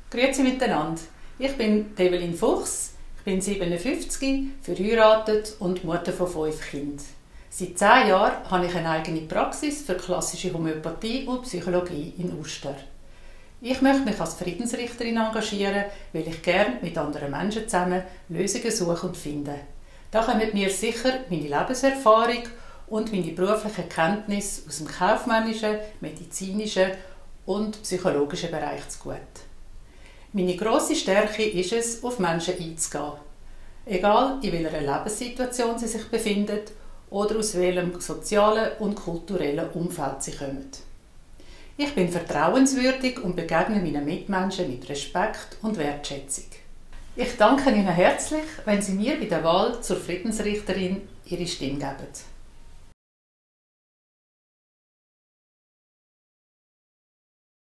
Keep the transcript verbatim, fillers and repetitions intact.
Grüezi miteinander. Ich bin Evelyn Fuchs, ich bin siebenundfünfzig, verheiratet und Mutter von fünf Kindern. Seit zehn Jahren habe ich eine eigene Praxis für klassische Homöopathie und Psychologie in Uster. Ich möchte mich als Friedensrichterin engagieren, weil ich gerne mit anderen Menschen zusammen Lösungen suche und finde. Da kommen mir sicher meine Lebenserfahrung und meine beruflichen Kenntnisse aus dem kaufmännischen, medizinischen und psychologischen Bereich zugute. Meine grosse Stärke ist es, auf Menschen einzugehen. Egal in welcher Lebenssituation sie sich befinden oder aus welchem sozialen und kulturellen Umfeld sie kommen. Ich bin vertrauenswürdig und begegne meinen Mitmenschen mit Respekt und Wertschätzung. Ich danke Ihnen herzlich, wenn Sie mir bei der Wahl zur Friedensrichterin Ihre Stimme geben.